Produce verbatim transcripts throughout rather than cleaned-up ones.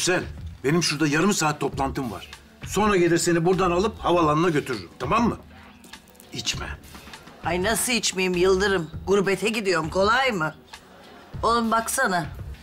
Nursel, benim şurada yarım saat toplantım var. Sonra gelir seni buradan alıp havalanına götürürüm, tamam mı? İçme. Ay nasıl içmeyeyim Yıldırım? Gurbete gidiyorum, kolay mı? Oğlum baksana.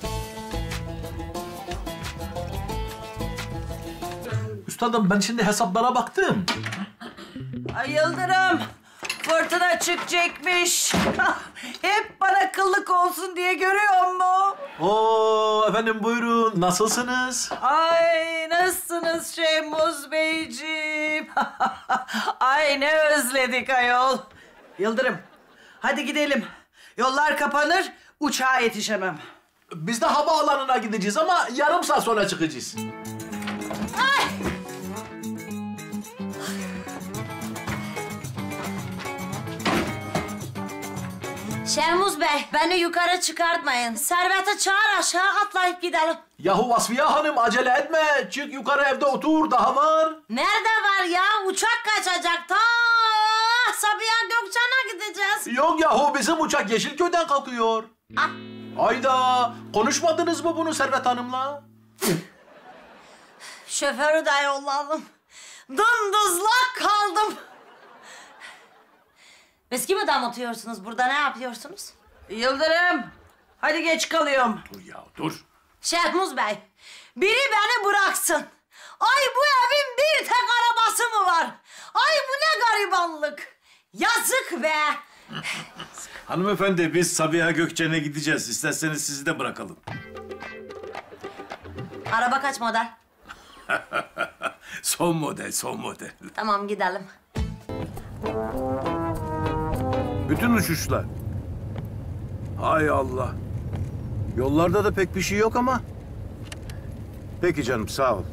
Üstadım ben şimdi hesaplara baktım. Ay Yıldırım, fırtına çıkacakmış. Hep bana kıllık olsun diye görüyor musun? Oo efendim buyurun. Nasılsınız? Ay nasılsınız Şemuz Beyciğim? Ay ne özledik ayol. Yıldırım, hadi gidelim. Yollar kapanır, uçağa yetişemem. Biz de havaalanına gideceğiz ama yarım saat sonra çıkacağız. Ay! Şehmuz Bey, beni yukarı çıkartmayın. Servet'i çağır aşağı atlayıp gidelim. Yahu Vasfiye Hanım acele etme. Çık yukarı evde otur daha var. Nerede var ya? Uçak kaçacak. Ta Sabiha Gökçen'e gideceğiz. Yok yahu bizim uçak Yeşilköy'den kalkıyor. Ah. Ayda konuşmadınız mı bunu Servet Hanım'la? Şoförü de yolladım. Dımdızlak kaldım. Viski mi damıtıyorsunuz burada? Ne yapıyorsunuz? Yıldırım, hadi geç kalıyorum. Dur ya, dur. Şehmuz Bey, biri beni bıraksın. Ay bu evin bir tek arabası mı var? Ay bu ne garibanlık. Yazık be. Hanımefendi, biz Sabiha Gökçen'e gideceğiz. İsterseniz sizi de bırakalım. Araba kaç model? Son model, son model. Tamam gidelim. Bütün uçuşlar. Hay Allah. Yollarda da pek bir şey yok ama. Peki canım, sağ ol.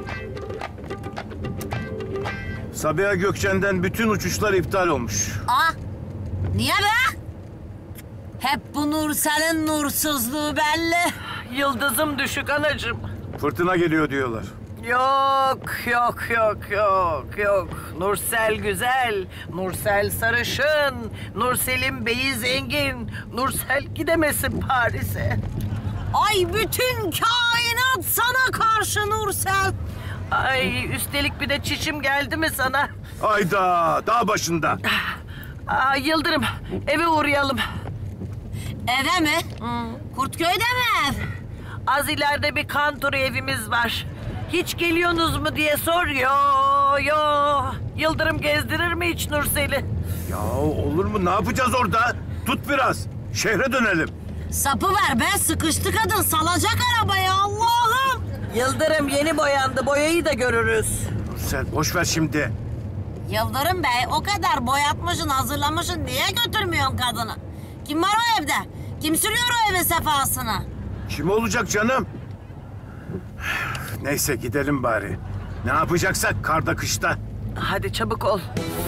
Sabiha Gökçen'den bütün uçuşlar iptal olmuş. Aa, niye be? Hep bu Nursel'in nursuzluğu belli. Yıldızım düşük anacığım. Fırtına geliyor diyorlar. Yok, yok, yok, yok, yok. Nursel güzel, Nursel sarışın, Nursel'in beyi zengin. Nursel gidemesin Paris'e. Ay bütün kainat sana karşı Nursel. Ay üstelik bir de çişim geldi mi sana? Hayda, dağ başında. Aa, Yıldırım, eve uğrayalım. Eve mi? Kurtköy'de mi ev? Az ileride bir kantori evimiz var. Hiç geliyorsunuz mu diye sor. Yo, yo. Yıldırım gezdirir mi hiç Nursel'i? Ya olur mu? Ne yapacağız orada? Tut biraz. Şehre dönelim. Sapı ver be, sıkıştı kadın, salacak arabayı Allah'ım. Yıldırım yeni boyandı, boyayı da görürüz. Nursel, boş ver şimdi. Yıldırım Bey, o kadar boyatmışsın, hazırlamışsın, niye götürmüyorsun kadını? Kim var o evde? Kim sürüyor o evin sefasını? Kim olacak canım? Neyse gidelim bari. Ne yapacaksak karda kışta. Hadi çabuk ol.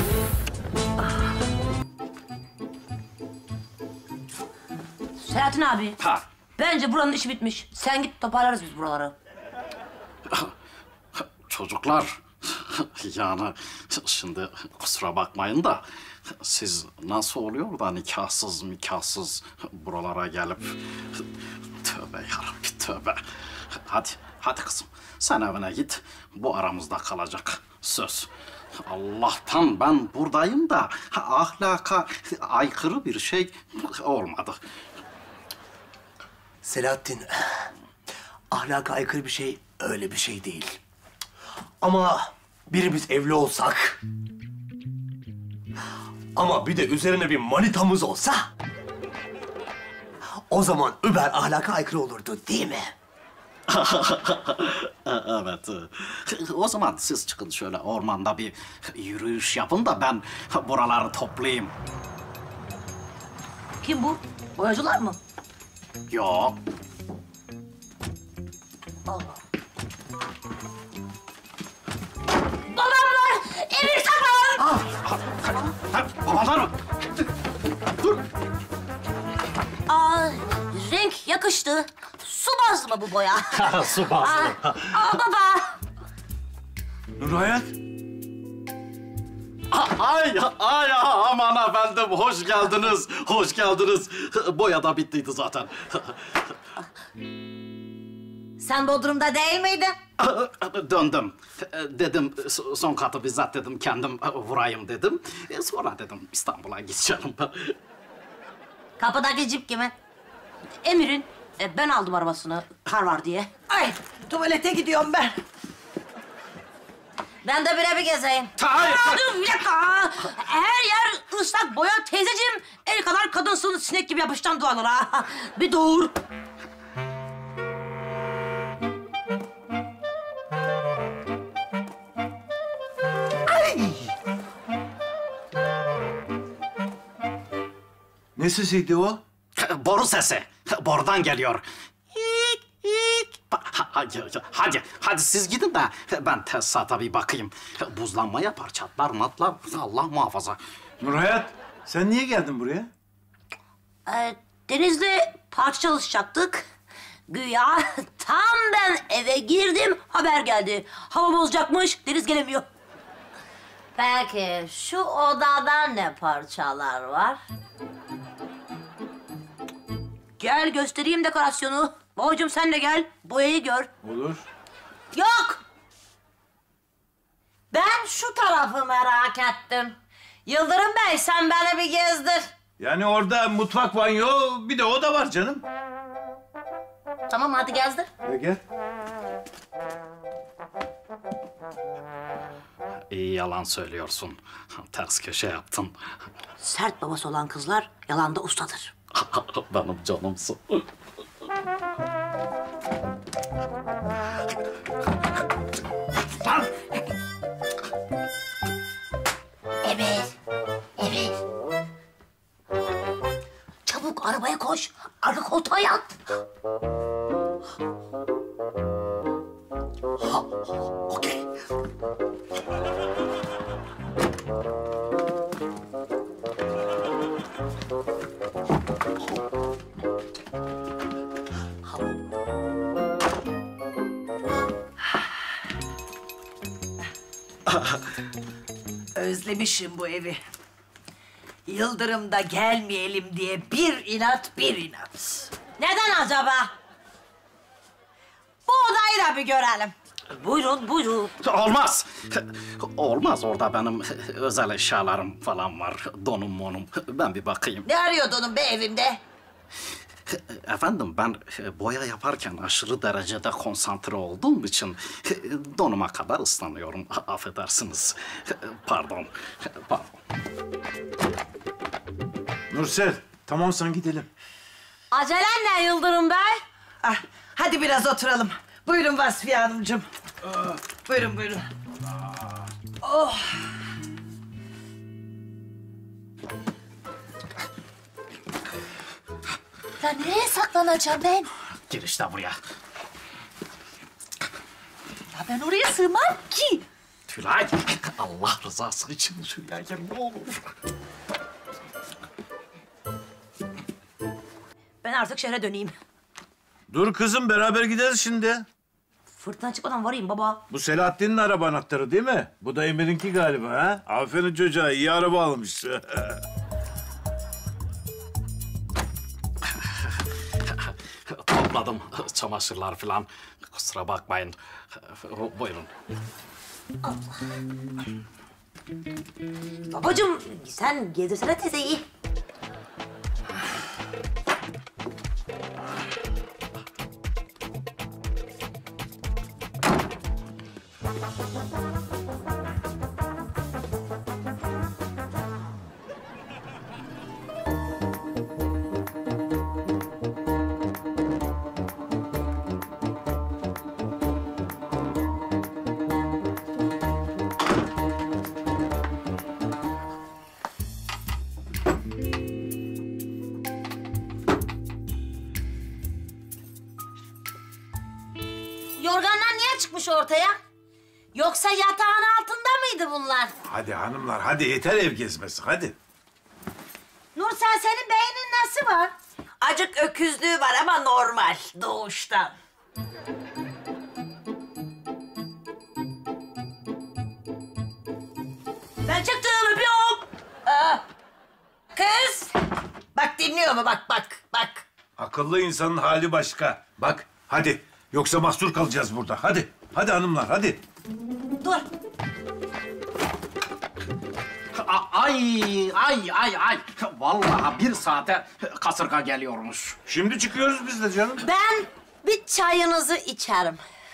Selahattin abi. Ha. Bence buranın işi bitmiş. Sen git, toparlarız biz buraları. Çocuklar, yani şimdi kusura bakmayın da siz nasıl oluyor da nikahsız nikahsız buralara gelip tövbe yarabbi tövbe. Hadi, hadi kızım sen evine git, bu aramızda kalacak söz. Allah'tan ben buradayım da ahlaka aykırı bir şey olmadı. Selahattin, ahlaka aykırı bir şey öyle bir şey değil. Ama birimiz evli olsak... Ama bir de üzerine bir manitamız olsa... O zaman über ahlaka aykırı olurdu değil mi? Evet. O zaman siz çıkın şöyle ormanda bir yürüyüş yapın da ben buraları toplayayım. Kim bu? Boyacılar mı? Yok. Allah. Babamlar! Emir saklan! Babalar mı? Dur. Aa, renk yakıştı. Su bazlı mı bu boya? Su bazlı. Aa, aa baba! Nurhayat. Ay, ay aman efendim hoş geldiniz, hoş geldiniz. Boya da bittiydi zaten. Sen Bodrum'da değil miydin? Döndüm. Dedim son katı bizzat dedim kendim vurayım dedim. Sonra dedim İstanbul'a gideceğim. Kapıdaki cip kimin? Emir'in. E, ben aldım arabasını, kar var diye. Ay tuvalete gidiyorum ben. Ben de bire bir gezeyim. Hayır. Aa, dur bir dakika. Her yer ıslak boya teyzeciğim. El kadar kadınsın, sinek gibi yapıştan duvarlara. Bir dur. Ne sesiydi o? Boru sesi. Borudan geliyor. Hik, hik. Ha- Hadi, hadi, hadi siz gidin de ben tesisata bir bakayım. Buzlanma yapar, çatlar, matlar. Allah muhafaza. Nurhayat, sen niye geldin buraya? Ee, Deniz'le parça çalışacaktık. Güya tam ben eve girdim, haber geldi. Hava bozacakmış, Deniz gelemiyor. Peki, şu odada ne parçalar var? Gel göstereyim dekorasyonu. Babacığım sen de gel, boyayı gör. Olur. Yok! Ben şu tarafı merak ettim. Yıldırım Bey, sen beni bir gezdir. Yani orada mutfak, banyo, bir de oda var canım. Tamam, hadi gezdir. E gel. İyi yalan söylüyorsun. Ters köşe yaptın. Sert babası olan kızlar yalanda ustadır. Benim canımsın. Evet, evet. Çabuk arabaya koş, arka koltuğa yat. Ha, okey. Özlemişim bu evi. Yıldırım'da gelmeyelim diye bir inat bir inat. Neden acaba? Bu odayı da bir görelim. Buyurun, buyurun. Olmaz. Olmaz, orada benim özel eşyalarım falan var. Donum monum. Ben bir bakayım. Ne arıyordun onun be evimde? Efendim ben boya yaparken aşırı derecede konsantre olduğum için donuma kadar ıslanıyorum. Affedersiniz. Pardon. Pardon. Nursel, tamam sen gidelim. Acelen ne Yıldırım Bey? Ah, hadi biraz oturalım. Buyurun Vasfiye Hanımcığım. Buyurun, buyurun. Oh. Ya nereye saklanacağım ben? Gir işte buraya. Ya ben oraya sığmam ki. Tülay, Allah rızası için şuraya gel ne olur. Ben artık şehre döneyim. Dur kızım, beraber gideriz şimdi. Fırtına çıkmadan varayım baba. Bu Selahattin'in araba anahtarı değil mi? Bu da Emir'inki galiba ha? Aferin çocuğa, iyi araba almış. Topladım çamaşırlar falan. Kusura bakmayın. Buyurun. Babacığım sen gezdirsene teyzeyi. Yorganlar niye çıkmış ortaya? Yoksa yatağın altında mıydı bunlar? Hadi hanımlar, hadi yeter ev gezmesi, hadi. Nursel senin beynin nasıl var? Acık öküzlüğü var ama normal doğuştan. Ben çıktım öpüyorum. Aa, kız. Bak dinliyor mu? Bak, bak, bak. Akıllı insanın hali başka. Bak, hadi Yoksa mahsur kalacağız burada. Hadi, hadi hanımlar, hadi. Dur. A- Ay, ay, ay, ay. Vallahi bir saate kasırga geliyormuş. Şimdi çıkıyoruz biz de canım. Ben bir çayınızı içerim.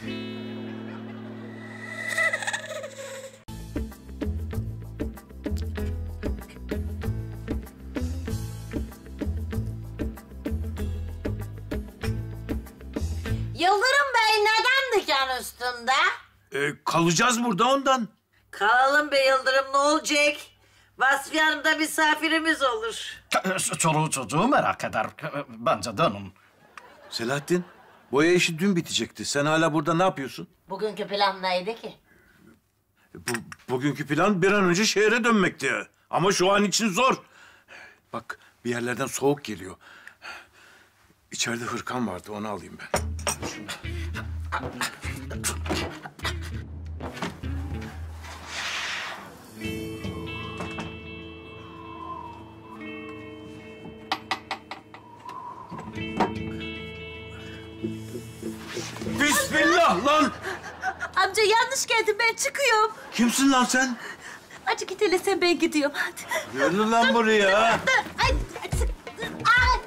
Yıldırım Bey neden diken üstünde? Ee, kalacağız burada ondan. Kalalım be Yıldırım, ne olacak? Vasfiye Hanım'da misafirimiz olur. Çoluğu çocuğu merak eder. Bence dönün. Selahattin, boya işi dün bitecekti. Sen hala burada ne yapıyorsun? Bugünkü plan neydi ki? Bu, bugünkü plan bir an önce şehre dönmekti. Ama şu an için zor. Bak, bir yerlerden soğuk geliyor. İçeride hırkam vardı, onu alayım ben. Bismillah lan! Amca yanlış geldim, ben çıkıyorum. Kimsin lan sen? Acı git hele sen, ben gidiyorum hadi. Gel lan buraya. Ay, ay.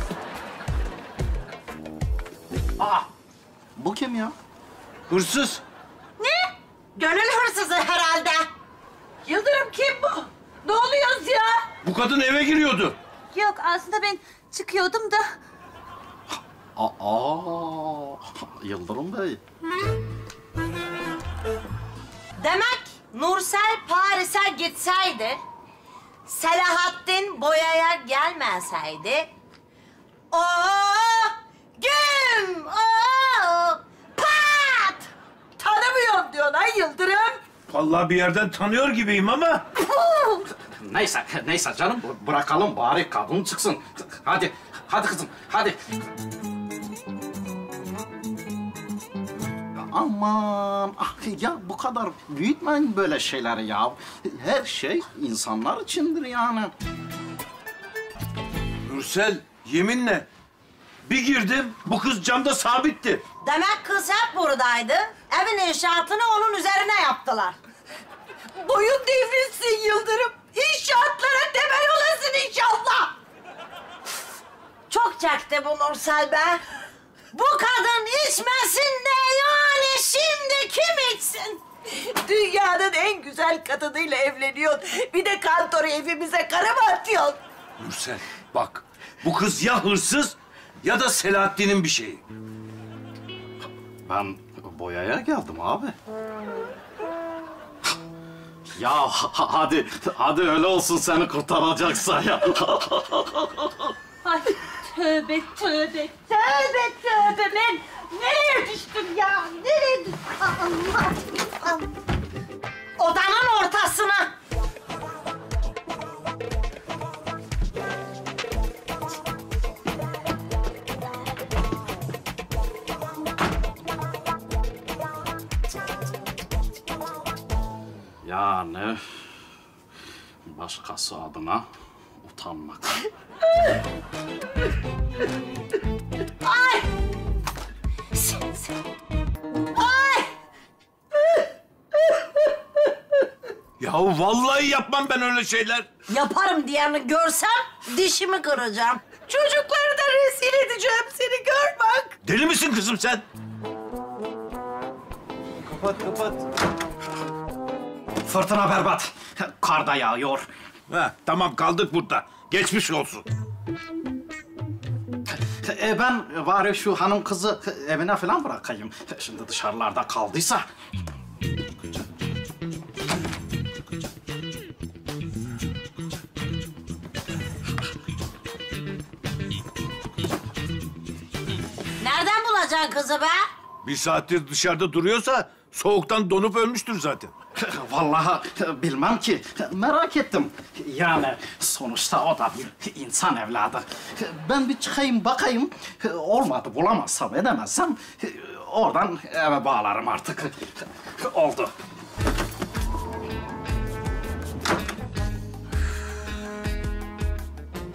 Aa, bu kim ya? Hırsız. Ne? Gönül hırsızı herhalde. Yıldırım kim bu? Ne oluyoruz ya? Bu kadın eve giriyordu. Yok, aslında ben çıkıyordum da. Aa, Yıldırım Bey. Demek Nursel Paris'e gitseydi, Selahattin boyaya gelmeseydi, o güm, o pat! Tanımıyorum diyorsun ha Yıldırım. Vallahi bir yerden tanıyor gibiyim ama. Neyse, neyse canım. Bırakalım bari kadın çıksın. Hadi, hadi kızım, hadi. Aman, ah ya bu kadar büyütmeyin böyle şeyleri ya. Her şey insanlar içindir yani. Nursel, yeminle. Bir girdim, bu kız camda sabitti. Demek kız hep buradaydı. Evin inşaatını onun üzerine yaptılar. Boyun devrilsin Yıldırım. İnşaatlara temel olasın inşallah. Çok çekti bu Nursel be. Bu kadın içmesin de yani şimdi kim içsin? Dünyanın en güzel kadınıyla evleniyorsun. Bir de kantoru evimize kara mı atıyorsun? Nursel, bak. Bu kız ya hırsız ya da Selahattin'in bir şeyi. Ben boyaya geldim abi. Ya ha- hadi, hadi öyle olsun seni kurtaracaksa ya. Ay tövbe tövbe tövbe tövbe, ben nereye düştüm ya? Nereye düştüm? Allah Allah. Odanın ortasına. Yani başkası adına utanmak. Ay! Sen, sen. Ay! Yahu vallahi yapmam ben öyle şeyler. Yaparım diyeni görsem dişimi kıracağım. Çocukları da rezil edeceğim seni, gör bak. Deli misin kızım sen? Kapat, kapat. Fırtına berbat. Kar da yağıyor. Ha, tamam kaldık burada. Geçmiş olsun. E ben bari şu hanım kızı evine falan bırakayım. Şimdi dışarılarda kaldıysa. Nereden bulacaksın kızı be? Bir saattir dışarıda duruyorsa soğuktan donup ölmüştür zaten. Vallahi bilmem ki. Merak ettim. Yani sonuçta o da bir insan evladı. Ben bir çıkayım bakayım. Olmadı bulamazsam edemezsem oradan eve bağlarım artık. Oldu.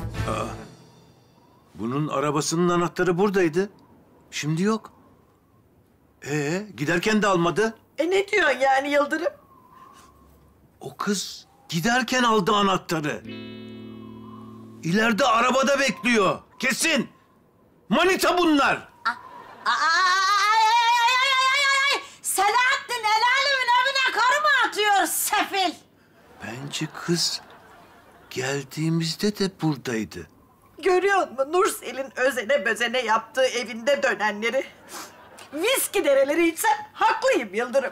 Bunun arabasının anahtarı buradaydı. Şimdi yok. Ee, giderken de almadı. E ne diyorsun yani Yıldırım? O kız giderken aldı anahtarı. İleride arabada bekliyor. Kesin. Manita bunlar. Ay ay ay ay ay ay ay ay! Selahattin el alemin evine karı mı atıyor sefil? Bence kız geldiğimizde de buradaydı. Görüyor musun Nursel'in özene bözene yaptığı evinde dönenleri? Viski dereleri içsem haklıyım Yıldırım.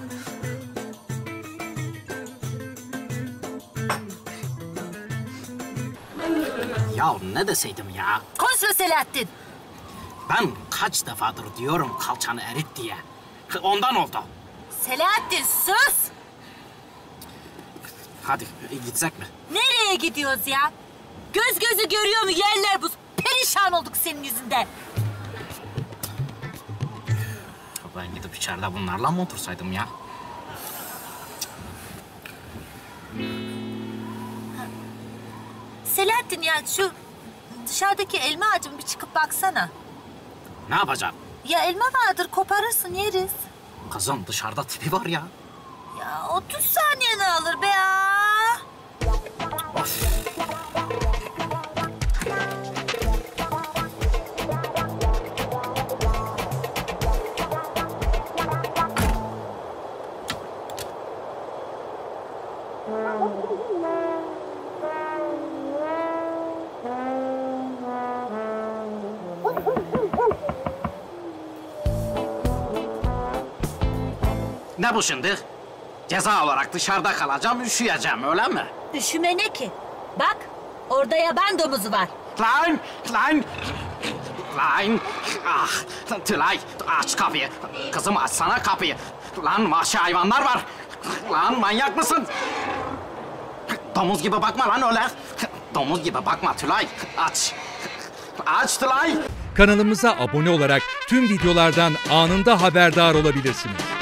Ya ne deseydim ya? Konuşma Selahattin. Ben kaç defadır diyorum kalçanı erit diye. Ondan oldu. Selahattin sus! Hadi gitsek mi? Nereye gidiyoruz ya? Göz gözü görüyor mu yerler buz? Perişan olduk senin yüzünden. Ben gidip içeride bunlarla mı otursaydım ya? Selahattin ya şu dışarıdaki elma ağacına bir çıkıp baksana. Ne yapacağım? Ya elma vardır koparırsın yeriz. Kızım dışarıda tipi var ya. Ya otuz saniyeni alır be ya. Of. Ne bu şimdi? Ceza olarak dışarıda kalacağım, üşüyeceğim öyle mi? Üşüme ne ki? Bak orada yaban domuzu var. Lan! Lan! Lan! Ah! Tülay aç kapıyı. Kızım açsana kapıyı. Lan vahşi hayvanlar var. Lan manyak mısın? Domuz gibi bakma lan öyle. Domuz gibi bakma Tülay. Aç. Aç Tülay. Kanalımıza abone olarak tüm videolardan anında haberdar olabilirsiniz.